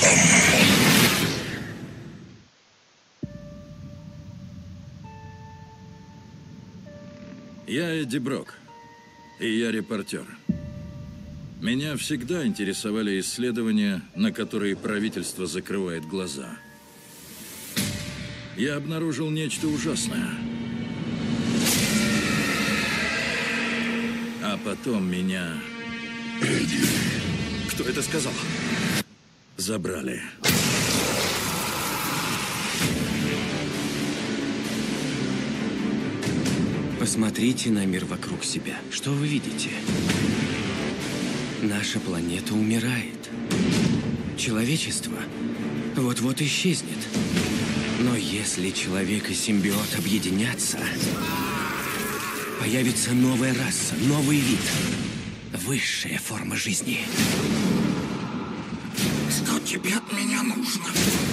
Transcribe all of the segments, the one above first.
Я Эдди Брок, и я репортер. Меня всегда интересовали исследования, на которые правительство закрывает глаза. Я обнаружил нечто ужасное. А потом меня... Эдди. Кто это сказал? Забрали. Посмотрите на мир вокруг себя. Что вы видите? Наша планета умирает. Человечество вот-вот исчезнет. Но если человек и симбиот объединятся, появится новая раса, новый вид. Высшая форма жизни. Что тебе от меня нужно?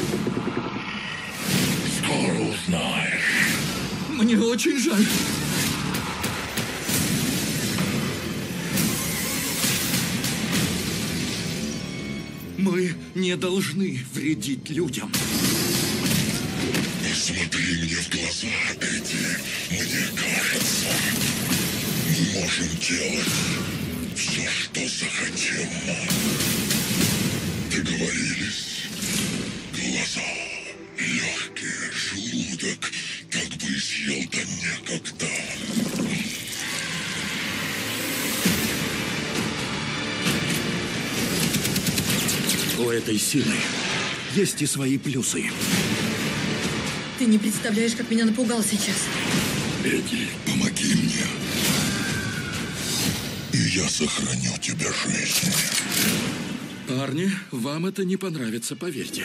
Скоро узнаешь. Мне очень жаль. Мы не должны вредить людям. Посмотри мне в глаза, Эдди. Мне кажется, мы можем делать все, что захотим. Договорились? Глаза, легкие, желудок, как бы съел да некогда. У этой силы есть и свои плюсы. Ты не представляешь, как меня напугал сейчас. Эдди, помоги мне. И я сохраню тебе жизнь. Парни, вам это не понравится, поверьте.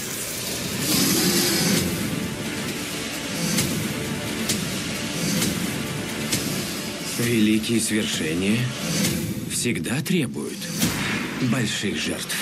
Великие свершения всегда требуют больших жертв.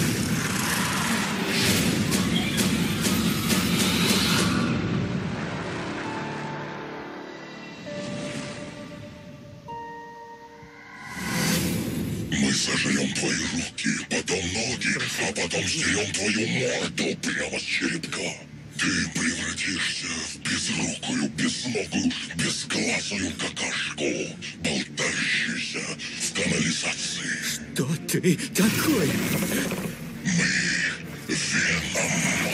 Мы сожрем твои руки, потом ноги, а потом стерем твою морду прямо с черепка. Ты превратишься в безрукую, безногую, безглазую какашку, болтающуюся в канализации. Что ты такой? Мы Веном.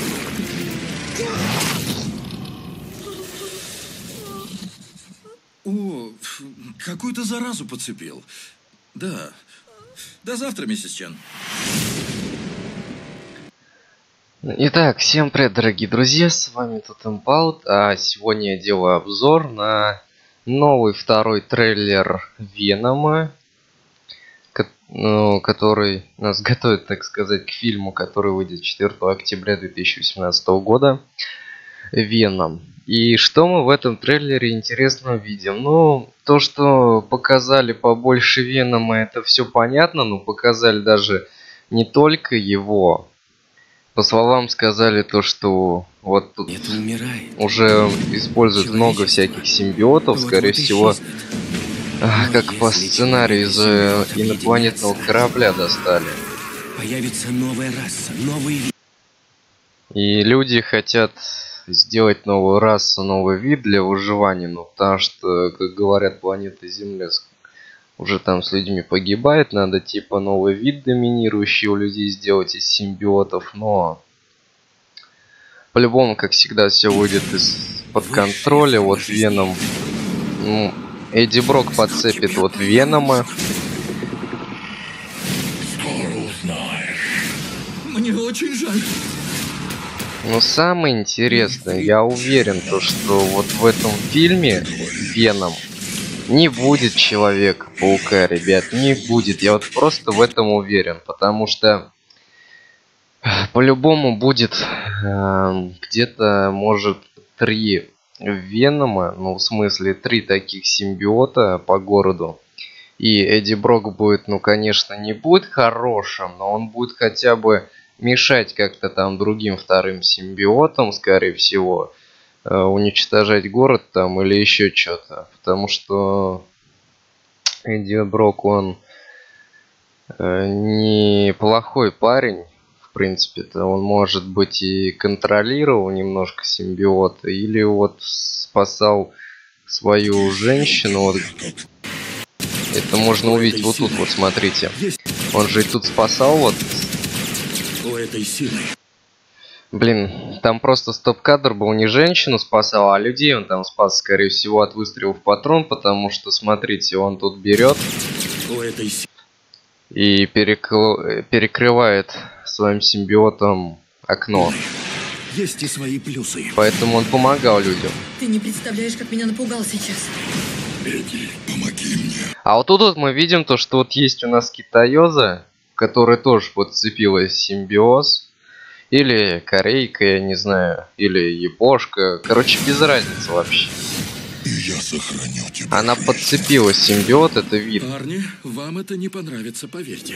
О, какую-то заразу подцепил. Да. До завтра, миссис Чен. Итак, всем привет, дорогие друзья, с вами Тотемпаут, а сегодня я делаю обзор на новый второй трейлер Венома, который нас готовит, так сказать, к фильму, который выйдет 4 октября 2018 года, Веном. И что мы в этом трейлере интересно видим? Ну, то, что показали побольше Венома, это все понятно, но показали даже не только его. По словам сказали то, что вот тут уже используют много всяких симбиотов, скорее всего, как по сценарию из инопланетного корабля достали. Появится новая раса, новый вид. И люди хотят сделать новую расу, новый вид для выживания, ну потому что, как говорят, планета Земля уже там с людьми погибает, надо типа новый вид доминирующий у людей сделать из симбиотов, но по-любому, как всегда, все выйдет из-под контроля. Вот Веном, ну, Эдди Брок подцепит вот Венома. Скоро узнаешь. Мне очень жаль. Но самое интересное, я уверен, то, что вот в этом фильме Веном не будет Человека-паука, ребят, не будет. Я вот просто в этом уверен, потому что по-любому будет где-то, может, 3 Венома, ну, в смысле, 3 таких симбиота по городу. И Эдди Брок будет, ну, конечно, не будет хорошим, но он будет хотя бы мешать как-то там другим вторым симбиотам, скорее всего. Уничтожать город там или еще что-то, потому что Эдди Брок, он неплохой парень, в принципе-то. Он, может быть, и контролировал немножко симбиота, или вот спасал свою женщину. Вот. Это можно увидеть вот тут, вот смотрите. Он же и тут спасал, вот. У этой силы. Блин, там просто стоп-кадр был, не женщину спасал, а людей он там спас, скорее всего, от выстрелов в патрон, потому что, смотрите, он тут берет У этой силы. и перекрывает своим симбиотом окно. Есть и свои плюсы. Поэтому он помогал людям. Ты не представляешь, как меня напугал сейчас. Эдди, помоги мне. А вот тут вот мы видим то, что вот есть у нас китаёза, которая тоже подцепила симбиоз. Или корейка, я не знаю, или япошка. Короче, без разницы вообще. И я сохраню тебя. Она подцепила симбиот, это видно. Парни, вам это не понравится, поверьте.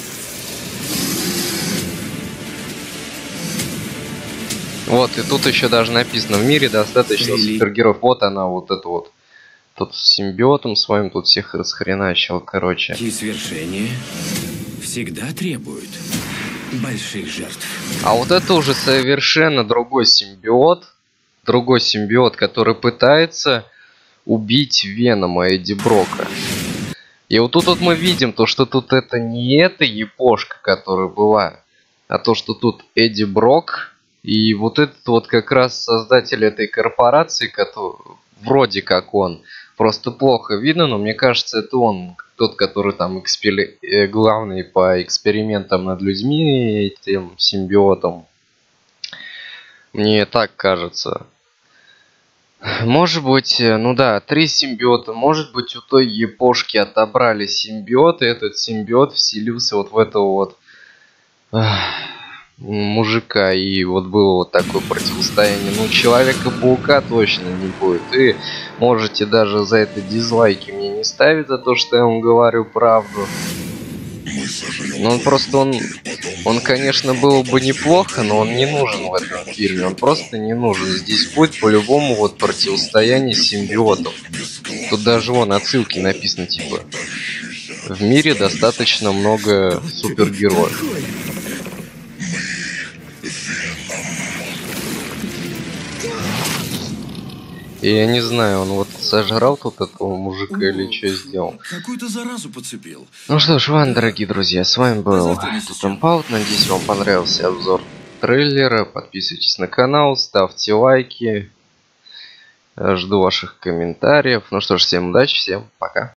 Вот, и тут еще даже написано: в мире достаточно супергероев. Вот она, вот это вот. Тут с симбиотом своим тут всех расхреначил, короче. И свершения всегда требуют больших жертв. А вот это уже совершенно другой симбиот. Другой симбиот, который пытается убить Венома, Эдди Брока. И вот тут вот мы видим то, что тут это не эта япошка, которая была, а то, что тут Эдди Брок. И вот этот вот как раз создатель этой корпорации, который вроде как он, просто плохо видно, но мне кажется, это он, тот, который там главный по экспериментам над людьми, этим симбиотом. Мне так кажется. Может быть, ну да, 3 симбиота. Может быть, у той япошки отобрали симбиот, и этот симбиот вселился вот в этого вот мужика, и вот было вот такое противостояние. Ну, Человека-паука точно не будет. И можете даже за это дизлайки мне не ставить, за то, что я вам говорю правду. Ну, он просто, он, конечно, было бы неплохо, но он не нужен в этом фильме. Он просто не нужен. Здесь будет по-любому вот противостояние симбиотов. Тут даже вон отсылки написаны, типа: в мире достаточно много супергероев. И я не знаю, он вот сожрал тут этого мужика или что сделал. Какую-то заразу подцепил. Ну что ж, ладно, дорогие друзья, с вами был Тутемпаут. Надеюсь, вам понравился обзор трейлера. Подписывайтесь на канал, ставьте лайки. Жду ваших комментариев. Ну что ж, всем удачи, всем пока.